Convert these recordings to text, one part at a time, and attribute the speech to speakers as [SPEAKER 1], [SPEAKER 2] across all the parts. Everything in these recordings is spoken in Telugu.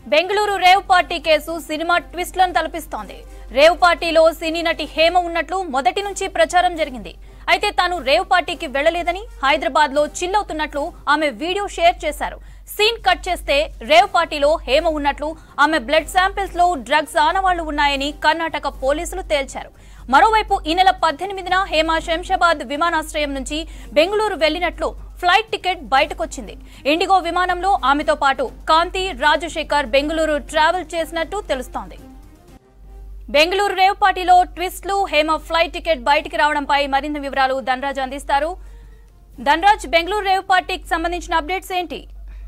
[SPEAKER 1] Bengaluru rave party case cinema ట్విస్ట్లను తలపిస్తోంది. రేవ్ పార్టీలో సినీ నటి హేమ ఉన్నట్లు మొదటి నుంచి ప్రచారం జరిగింది. అయితే తాను రేవ్ పార్టీకి వెళ్లలేదని, హైదరాబాద్ లో చిల్ అవుతున్నట్లు ఆమె వీడియో షేర్ చేశారు. సీన్ కట్ చేస్తే రేవ్ పార్టీలో హేమ ఉన్నట్లు, ఆమె బ్లడ్ శాంపిల్స్ లో డ్రగ్స్ ఆనవాళ్లు ఉన్నాయని కర్ణాటక పోలీసులు తేల్చారు. మరోవైపు ఈ నెల 18న హేమ శంషాబాద్ విమానాశ్రయం నుంచి బెంగళూరు వెళ్లినట్లు ఫ్లైట్ టికెట్ బయటకొచ్చింది. ఇండిగో విమానంలో ఆమెతో పాటు కాంతి, రాజశేఖర్ బెంగళూరు ట్రావెల్ చేసినట్టు తెలుస్తోంది. బెంగళూరు రేవ్ పార్టీలో ట్విస్ట్లు, హేమ ఫ్లైట్ టికెట్ బయటికి రావడంపై మరిన్ని వివరాలు ధనరాజ్ అందిస్తారు. ధనరాజ్, బెంగళూరు రేవ్ పార్టీకి సంబంధించిన అప్డేట్స్ ఏంటి?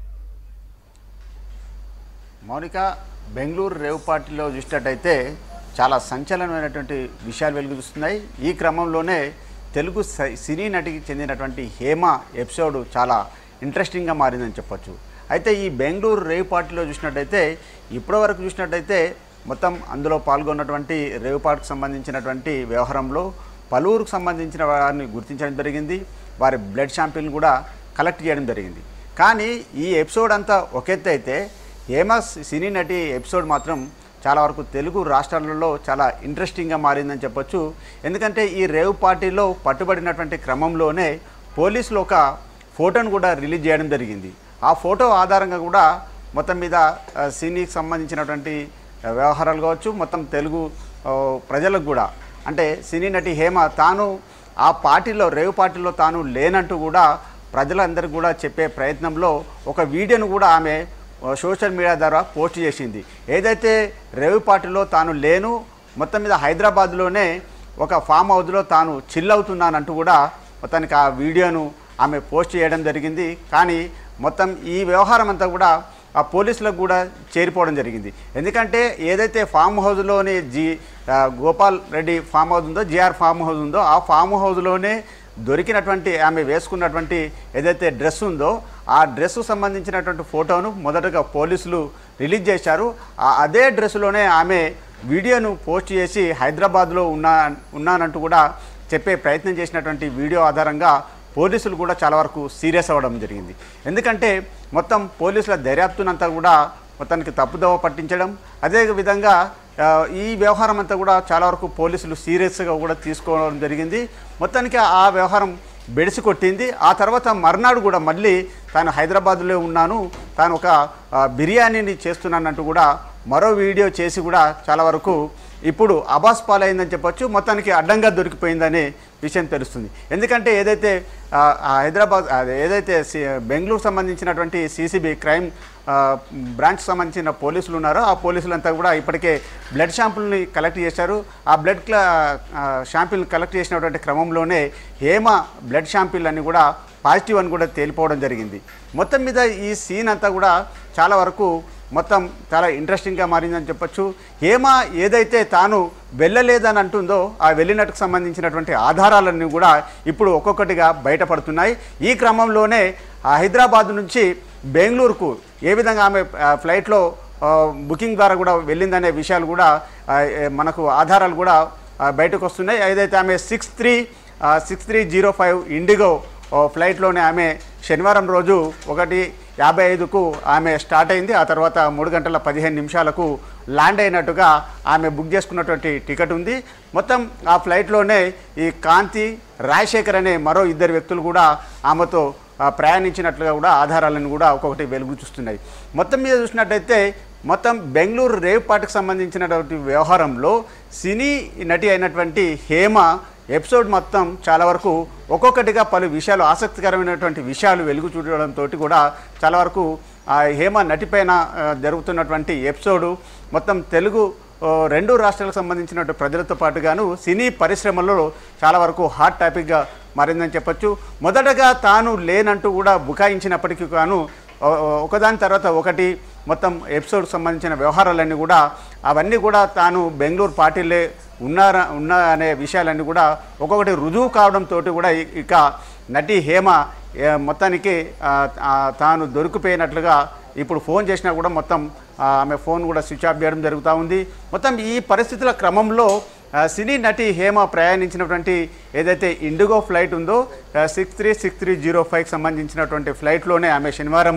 [SPEAKER 2] మౌనిక, బెంగళూరు రేవ్ పార్టీలో చూసినట్టయితే చాలా సంచలనమైనటువంటి విషయాలు వెలుగుతున్నాయి. ఈ క్రమంలోనే తెలుగు సినీ నటికి చెందినటువంటి హేమ ఎపిసోడ్ చాలా ఇంట్రెస్టింగ్గా మారిందని చెప్పొచ్చు. అయితే ఈ బెంగళూరు రేవ్ పార్టీలో చూసినట్టయితే ఇప్పటివరకు చూసినట్టయితే మొత్తం అందులో పాల్గొన్నటువంటి రేవ్ పార్టీకి సంబంధించినటువంటి వ్యవహారంలో పలువురికి సంబంధించిన వారిని గుర్తించడం జరిగింది. వారి బ్లడ్ శాంపిల్ని కూడా కలెక్ట్ చేయడం జరిగింది. కానీ ఈ ఎపిసోడ్ అంతా ఒక ఎత్తు అయితే హేమ సినీ నటి ఎపిసోడ్ మాత్రం చాలా వరకు తెలుగు రాష్ట్రాలలో చాలా ఇంట్రెస్టింగ్గా మారిందని చెప్పొచ్చు. ఎందుకంటే ఈ రేవ్ పార్టీలో పట్టుబడినటువంటి క్రమంలోనే పోలీసులు ఒక ఫోటోను కూడా రిలీజ్ చేయడం జరిగింది. ఆ ఫోటో ఆధారంగా కూడా మొత్తం మీద సినీకి సంబంధించినటువంటి వ్యవహారాలు కావచ్చు, మొత్తం తెలుగు ప్రజలకు కూడా, అంటే సినీ నటి హేమ తాను ఆ పార్టీలో రేవ్ పార్టీలో తాను లేనంటూ కూడా ప్రజలందరికీ కూడా చెప్పే ప్రయత్నంలో ఒక వీడియోను కూడా ఆమె సోషల్ మీడియా ద్వారా పోస్ట్ చేసింది. ఏదైతే రేవ్ పార్టీలో తాను లేను, మొత్తం మీద హైదరాబాద్లోనే ఒక ఫామ్ హౌస్లో తాను చిల్ అవుతున్నానంటూ కూడా మొత్తానికి ఆ వీడియోను ఆమె పోస్ట్ చేయడం జరిగింది. కానీ మొత్తం ఈ వ్యవహారం అంతా కూడా ఆ పోలీసులకు కూడా చేరిపోవడం జరిగింది. ఎందుకంటే ఏదైతే ఫామ్ హౌస్లోని గోపాల్ రెడ్డి ఫామ్ హౌస్ ఉందో, జిఆర్ ఫామ్ హౌస్ ఉందో, ఆ ఫామ్ హౌస్లోనే దొరికినటువంటి ఆమె వేసుకున్నటువంటి ఏదైతే డ్రెస్ ఉందో ఆ డ్రెస్కు సంబంధించినటువంటి ఫోటోను మొదటగా పోలీసులు రిలీజ్ చేశారు. అదే డ్రెస్సులోనే ఆమె వీడియోను పోస్ట్ చేసి హైదరాబాద్లో ఉన్నానంటూ కూడా చెప్పే ప్రయత్నం చేసినటువంటి వీడియో ఆధారంగా పోలీసులు కూడా చాలా వరకు సీరియస్ అవ్వడం జరిగింది. ఎందుకంటే మొత్తం పోలీసుల దర్యాప్తునంతా కూడా మొత్తానికి తప్పుదోవ పట్టించడం, అదేవిధంగా ఈ వ్యవహారం అంతా కూడా చాలా వరకు పోలీసులు సీరియస్గా కూడా తీసుకోవడం జరిగింది. మొత్తానికి ఆ వ్యవహారం బెడిసి కొట్టింది. ఆ తర్వాత మర్నాడు కూడా మళ్ళీ తాను హైదరాబాద్లో ఉన్నాను, తాను ఒక బిర్యానీని చేస్తున్నానంటూ కూడా మరో వీడియో చేసి కూడా చాలా వరకు ఇప్పుడు అబాస్ పాలైందని చెప్పొచ్చు. మొత్తానికి అడ్డంగా దొరికిపోయిందనే విషయం తెలుస్తుంది. ఎందుకంటే ఏదైతే హైదరాబాద్ ఏదైతే బెంగళూరు సంబంధించినటువంటి సిసిబి క్రైమ్ బ్రాంచ్ సంబంధించిన పోలీసులు ఉన్నారో ఆ పోలీసులంతా కూడా ఇప్పటికే బ్లడ్ శాంపుల్ని కలెక్ట్ చేశారు. ఆ బ్లడ్ శాంపిల్ని కలెక్ట్ చేసినటువంటి క్రమంలోనే హేమ బ్లడ్ శాంపిల్ అన్ని కూడా పాజిటివ్ అని కూడా తేలిపోవడం జరిగింది. మొత్తం మీద ఈ సీన్ అంతా కూడా చాలా వరకు మొత్తం చాలా ఇంట్రెస్టింగ్గా మారిందని చెప్పొచ్చు. హేమ ఏదైతే తాను వెళ్ళలేదని అంటుందో ఆ వెళ్ళినట్టుకు సంబంధించినటువంటి ఆధారాలన్నీ కూడా ఇప్పుడు ఒక్కొక్కటిగా బయటపడుతున్నాయి. ఈ క్రమంలోనే హైదరాబాద్ నుంచి బెంగళూరుకు ఏ విధంగా ఆమె ఫ్లైట్లో బుకింగ్ ద్వారా కూడా వెళ్ళిందనే విషయాలు కూడా మనకు ఆధారాలు కూడా బయటకు వస్తున్నాయి. ఏదైతే ఆమె 6305 ఇండిగో ఫ్లైట్లోనే ఆమె శనివారం రోజు 1:55కు ఆమె స్టార్ట్ అయింది. ఆ తర్వాత 3:15 ల్యాండ్ అయినట్టుగా ఆమె బుక్ చేసుకున్నటువంటి టికెట్ ఉంది. మొత్తం ఆ ఫ్లైట్లోనే ఈ కాంతి, రాజశేఖర్ అనే మరో 2 వ్యక్తులు కూడా ఆమెతో ప్రయాణించినట్లుగా కూడా ఆధారాలను కూడా ఒక్కొక్కటి వెలుగు చూస్తున్నాయి. మొత్తం మీద చూసినట్టయితే మొత్తం బెంగళూరు రేవ్ పార్టీకి సంబంధించినటువంటి వ్యవహారంలో సినీ నటి అయినటువంటి హేమ ఎపిసోడ్ మొత్తం చాలా వరకు ఒక్కొక్కటిగా పలు విషయాలు, ఆసక్తికరమైనటువంటి విషయాలు వెలుగు చూడడంతో కూడా చాలా వరకు హేమ నటిపైన జరుగుతున్నటువంటి ఎపిసోడు మొత్తం తెలుగు 2 రాష్ట్రాలకు సంబంధించిన ప్రజలతో పాటుగాను సినీ పరిశ్రమలో చాలా వరకు హాట్ టాపిక్గా మారిందని చెప్పొచ్చు. మొదటగా తాను లేనంటూ కూడా బుకాయించినప్పటికీ గాను ఒకదాని తర్వాత ఒకటి మొత్తం ఎపిసోడ్కి సంబంధించిన వ్యవహారాలన్నీ కూడా అవన్నీ కూడా తాను బెంగళూరు పార్టీలే ఉన్నా అనే విషయాలన్నీ కూడా ఒక్కొక్కటి రుజువు కావడంతో కూడా ఇక నటి హేమ మొత్తానికి తాను దొరికిపోయినట్లుగా ఇప్పుడు ఫోన్ చేసినా కూడా మొత్తం ఆమె ఫోన్ కూడా స్విచ్ ఆఫ్ చేయడం జరుగుతూ ఉంది. మొత్తం ఈ పరిస్థితుల క్రమంలో సినీ నటి హేమ ప్రయాణించినటువంటి ఏదైతే ఇండిగో ఫ్లైట్ ఉందో 630305 సంబంధించినటువంటి ఫ్లైట్లోనే ఆమె శనివారం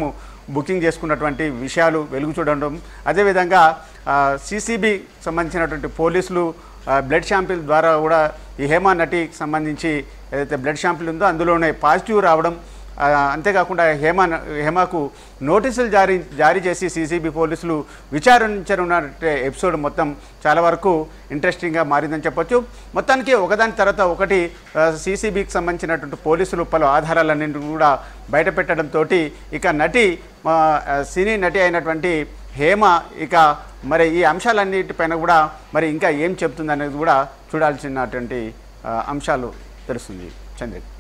[SPEAKER 2] బుకింగ్ చేసుకున్నటువంటి విషయాలు వెలుగు చూడడం, అదేవిధంగా సిసిబి సంబంధించినటువంటి పోలీసులు బ్లడ్ శాంపిల్ ద్వారా కూడా ఈ హేమ నటికి సంబంధించి ఏదైతే బ్లడ్ శాంపిల్ ఉందో అందులోనే పాజిటివ్ రావడం, అంతేకాకుండా హేమకు నోటీసులు జారీ చేసి సిసిబి పోలీసులు విచారించనున్న ఎపిసోడ్ మొత్తం చాలా వరకు ఇంట్రెస్టింగ్గా మారిందని చెప్పొచ్చు. మొత్తానికి ఒకదాని తర్వాత ఒకటి సిసిబికి సంబంధించినటువంటి పోలీసులు పలు ఆధారాలన్నింటినీ కూడా బయటపెట్టడంతో ఇక సినీ నటి అయినటువంటి హేమ ఇక మరి ఈ అంశాలన్నిటిపైన కూడా మరి ఇంకా ఏం చెప్తుంది అనేది కూడా చూడాల్సినటువంటి అంశాలు తెలుస్తుంది. చంద్రిక.